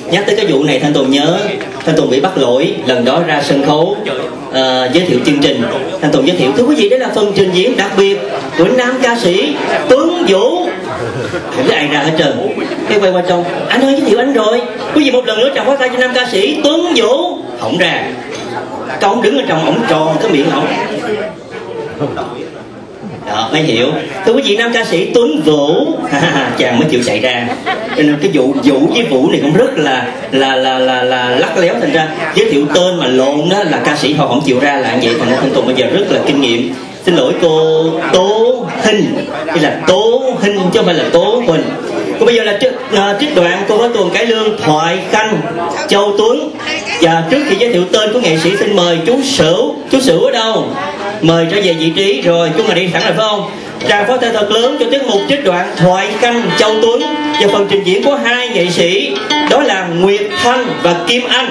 Nhắc tới cái vụ này Thanh Tùng nhớ Thanh Tùng bị bắt lỗi lần đó ra sân khấu giới thiệu chương trình. Thanh Tùng giới thiệu thưa quý vị, đây là phần trình diễn đặc biệt của nam ca sĩ Tuấn Vũ. Không thấy ai ra hết trơn. Cái quay qua trong, anh ơi giới thiệu anh rồi, quý vị một lần nữa chào pháo tay cho nam ca sĩ Tuấn Vũ. Không ra, cái ông đứng ở trong ổng tròn cái miệng ổng. Đó, mới hiểu. Thưa quý vị, nam ca sĩ Tuấn Vũ. Chàng mới chịu chạy ra. Cho nên cái vụ Vũ với Vũ này cũng rất là lắc léo, thành ra giới thiệu tên mà lộn đó là ca sĩ họ không chịu ra là vậy. Thành ra Thanh Tùng bây giờ rất là kinh nghiệm. Xin lỗi cô Tố Hinh, hay là Tố Hinh chứ không phải là Tố Huỳnh. Còn bây giờ là trích đoạn cô nói tuồng cải lương Thoại Khanh Châu Tuấn. Và trước khi giới thiệu tên của nghệ sĩ, xin mời chú Sửu. Chú Sửu ở đâu? Mời trở về vị trí. Rồi chú mà đi sẵn rồi phải không? Tràng pháo tay thật lớn cho tiết mục trích đoạn Thoại Khanh Châu Tuấn và phần trình diễn của hai nghệ sĩ, đó là Nguyệt Thanh và Kim Anh.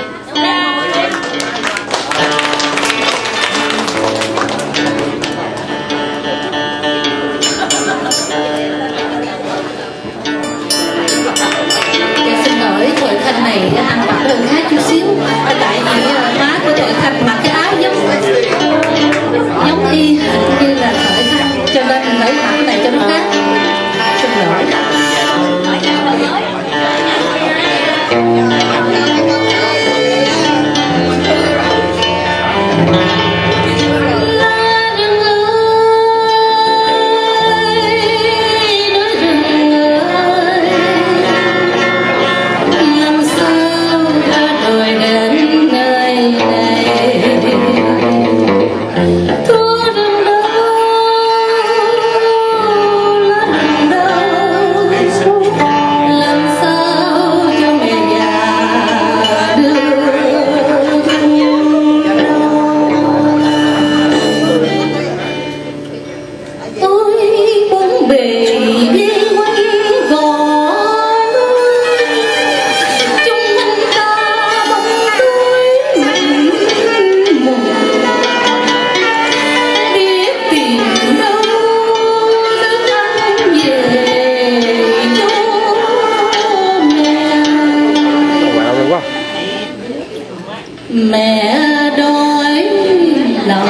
Này ăn mặc hơi khá chút xíu, tại vì má của Thoại Khanh mặc cái áo giống y hệt như là Thoại Khanh, cho nên phải mặc cái này cho nó khác. Xin lỗi. Mẹ đói lòng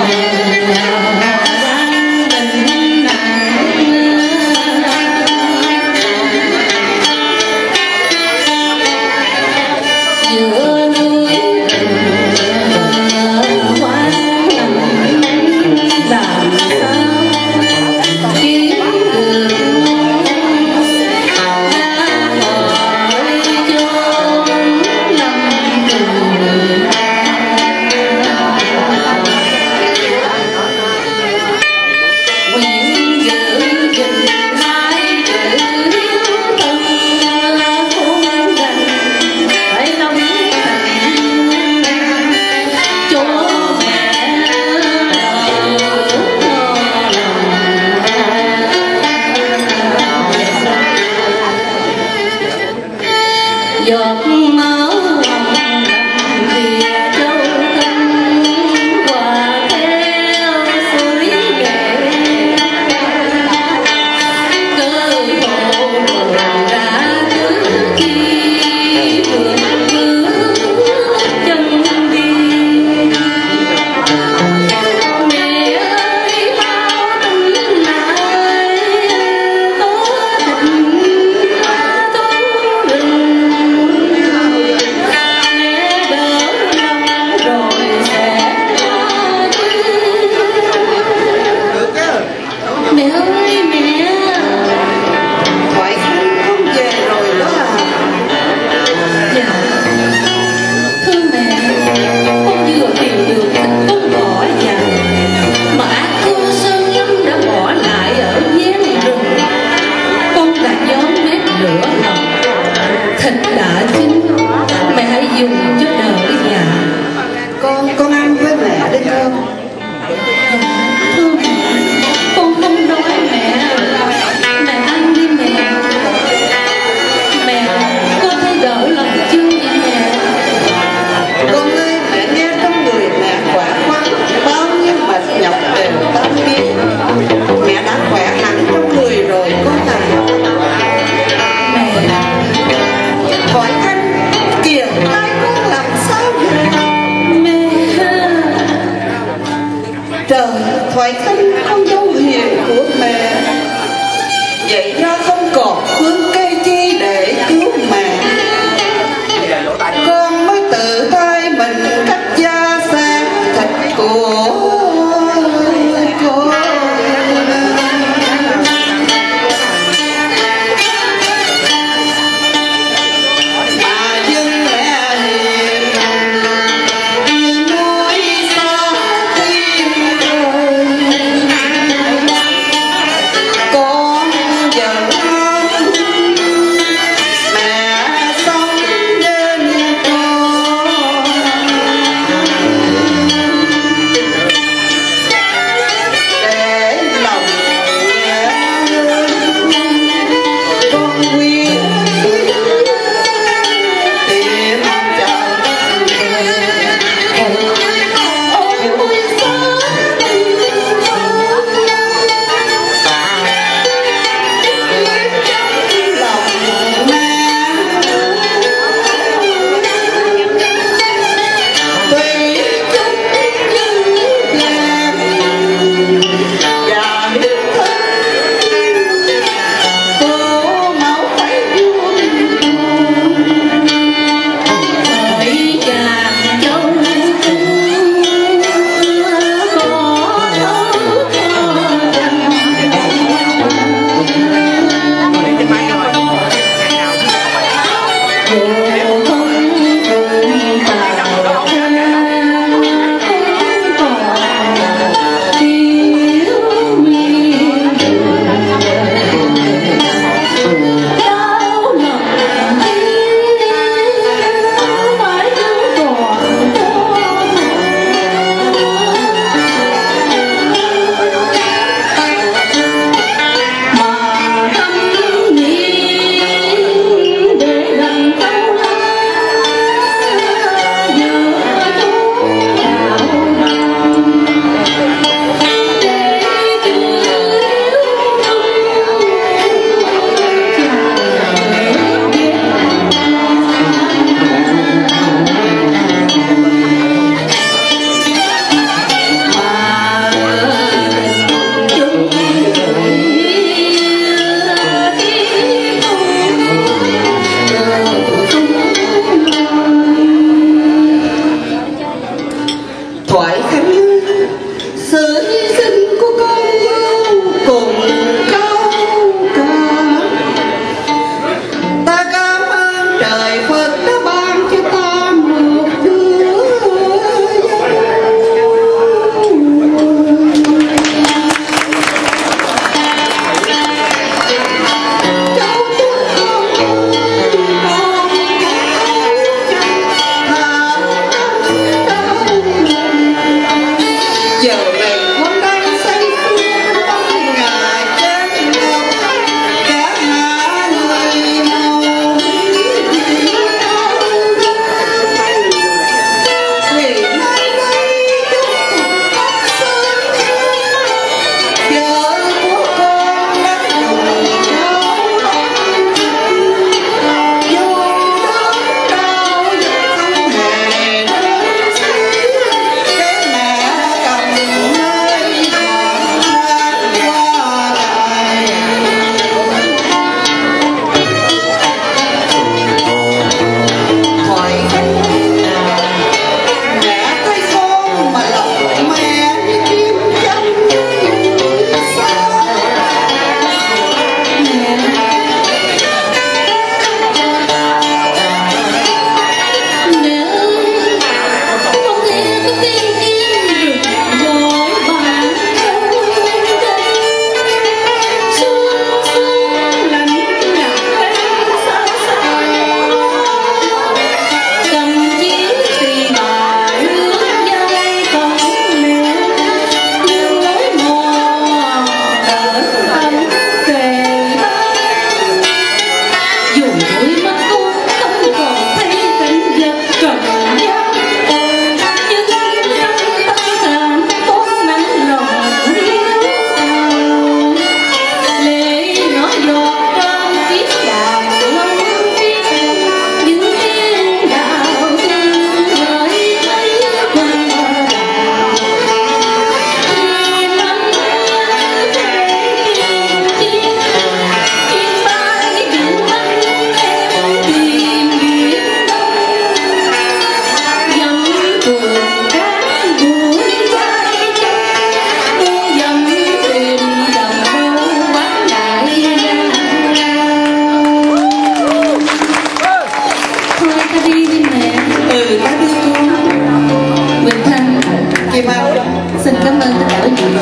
được các đưa cô Quỳnh Thanh, Kim Anh. Xin cảm ơn tất cả quý vị.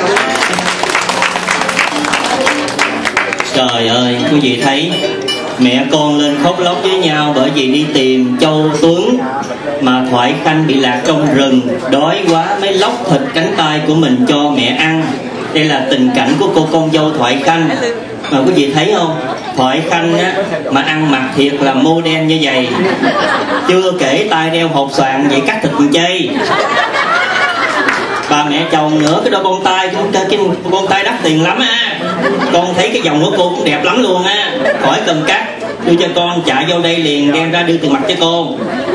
Trời ơi, quý vị thấy mẹ con lên khóc lóc với nhau bởi vì đi tìm Châu Tuấn mà Thoại Khanh bị lạc trong rừng, đói quá mới lóc thịt cánh tay của mình cho mẹ ăn. Đây là tình cảnh của cô con dâu Thoại Khanh. Mà quý vị thấy không, Thoại Khanh á, mà ăn mặc thiệt là model như vậy, chưa kể tay đeo hột xoàn vậy cắt thịt chay. Bà mẹ chồng nữa, cái đôi bông tai, cái bông tai đắt tiền lắm á. Con thấy cái vòng của cô cũng đẹp lắm luôn á, khỏi cần cắt. Đưa cho con, chạy vô đây liền đem ra đưa tiền mặt cho cô.